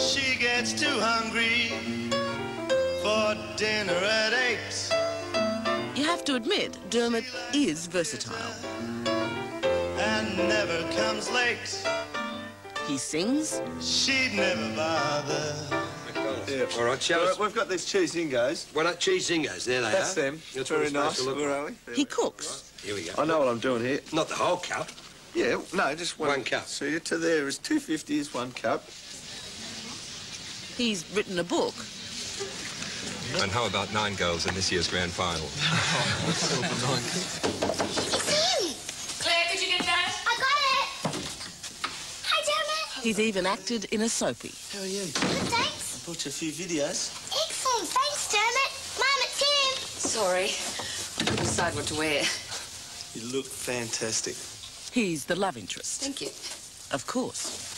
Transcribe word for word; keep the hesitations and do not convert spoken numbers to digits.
she gets too hungry for dinner at eight. You have to admit, Dermott is versatile. And never comes late. He sings. She'd never bother. Yeah. All right, show us. We've got these cheese ingos. Well, that cheese ingos, there they That's are. them. That's very what it's nice. supposed to look Where like. are we? He cooks. Here we go. I know what I'm doing here. Not the whole cup. Yeah, no, just one. One cup. See, to there is two fifty is one cup. He's written a book. And how about nine girls in this year's grand final? Claire, could you get that? I got it. Hi, Dermot. He's even acted in a soapie. How are you? Good, thanks. I brought you a few videos. Excellent. Thanks, Dermot. Mum, it's him. Sorry. I couldn't decide what to wear. You look fantastic. He's the love interest. Thank you. Of course.